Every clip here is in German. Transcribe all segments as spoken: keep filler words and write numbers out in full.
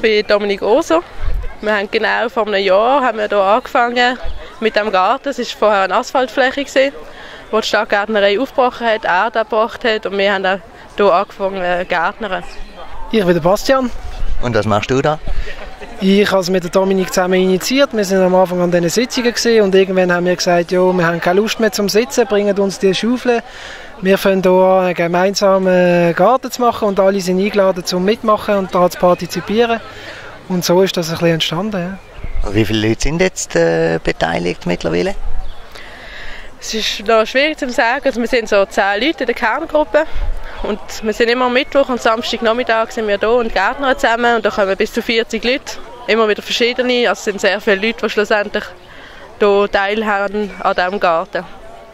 bin Dominik Oser. Wir haben genau vor einem Jahr haben wir hier angefangen mit dem Garten. Es war vorher eine Asphaltfläche, wo die Stadtgärtnerei aufgebrochen hat, Erde abgebracht hat und wir haben dann hier angefangen zu gärtnern. Ich bin der Bastian. Und was machst du da? Ich habe es mit der Dominik zusammen initiiert. Wir sind am Anfang an diesen Sitzungen gesehen und irgendwann haben wir gesagt, ja, wir haben keine Lust mehr zum Sitzen, bringen uns die Schaufel. Wir fangen hier an, einen gemeinsamen Garten zu machen und alle sind eingeladen zum Mitmachen und daran zu partizipieren. Und so ist das ein bisschen entstanden. Ja. Wie viele Leute sind jetzt äh, beteiligt mittlerweile? Es ist noch schwierig zu sagen. Also wir sind so zehn Leute in der Kerngruppe. Und wir sind immer am Mittwoch und Samstagnachmittag sind wir hier und gärtnern zusammen. Und da kommen bis zu vierzig Leute, immer wieder verschiedene. Also es sind sehr viele Leute, die schlussendlich hier teilhaben an diesem Garten.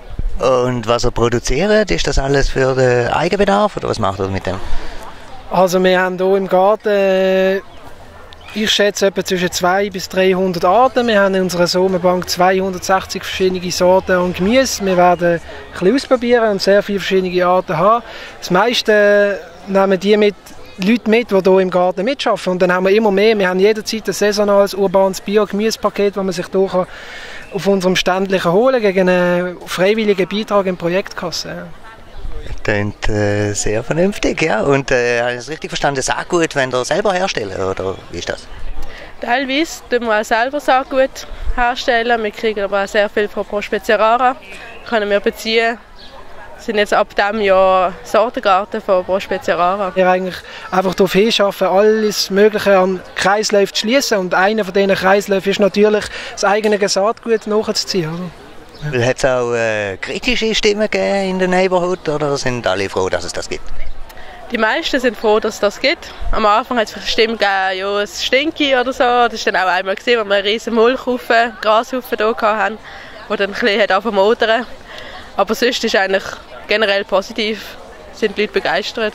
Und was ihr produziert, ist das alles für den Eigenbedarf oder was macht ihr mit dem? Also wir haben hier im Garten, ich schätze etwa zwischen zweihundert bis dreihundert Arten. Wir haben in unserer Samenbank zweihundertsechzig verschiedene Sorten an Gemüse. Wir werden ein bisschen ausprobieren und sehr viele verschiedene Arten haben. Das meiste nehmen die mit, Leute mit, die hier im Garten mitarbeiten. Und dann haben wir immer mehr. Wir haben jederzeit ein saisonales, urbanes Bio-Gemüsepaket, das man sich hier auf unserem Ständchen holen kann, gegen einen freiwilligen Beitrag in die Projektkasse. Ja. Klingt äh, sehr vernünftig, ja. Und äh, habe ich es richtig verstanden, Saatgut, wenn ihr selber herstellen, oder wie ist das? Teilweise tun wir auch selber Saatgut herstellen. Wir kriegen aber auch sehr viel von Pro Spezie Rara. Können wir beziehen. Wir sind jetzt ab diesem Jahr Sortengarten von Pro Spezie Rara. Wir eigentlich einfach darauf hinschaffen, alles Mögliche an Kreisläufen zu schließen. Und einer von diesen Kreisläufen ist natürlich, das eigene Saatgut nachzuziehen. Oder? Ja. Hat es auch äh, kritische Stimmen gegeben in der Neighborhood oder sind alle froh, dass es das gibt? Die meisten sind froh, dass es das gibt. Am Anfang hat es Stimmen gegeben, ja, es stinke oder so. Das war dann auch einmal, gewesen, wo wir einen riesen Mulchhaufen, Grashaufen hier hatten, der dann ein bisschen angefangen zu modern. Aber sonst ist es eigentlich generell positiv, sind die Leute begeistert.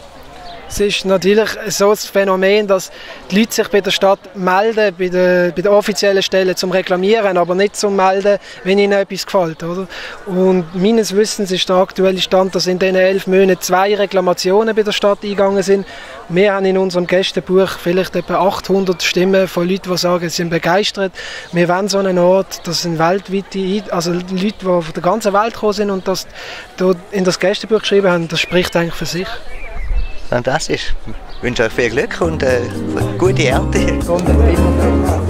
Es ist natürlich so ein Phänomen, dass die Leute sich bei der Stadt melden, bei der, bei der offiziellen Stelle zum Reklamieren, aber nicht zum Melden, wenn ihnen etwas gefällt. Oder? Und meines Wissens ist der aktuelle Stand, dass in diesen elf Monaten zwei Reklamationen bei der Stadt eingegangen sind. Wir haben in unserem Gästebuch vielleicht etwa achthundert Stimmen von Leuten, die sagen, sie sind begeistert. Wir wollen so einen Ort, das sind weltweite, also Leute, die von der ganzen Welt gekommen sind und das dort in das Gästebuch geschrieben haben, das spricht eigentlich für sich. Fantastisch. Ich wünsche euch viel Glück und äh, gute Ernte. Und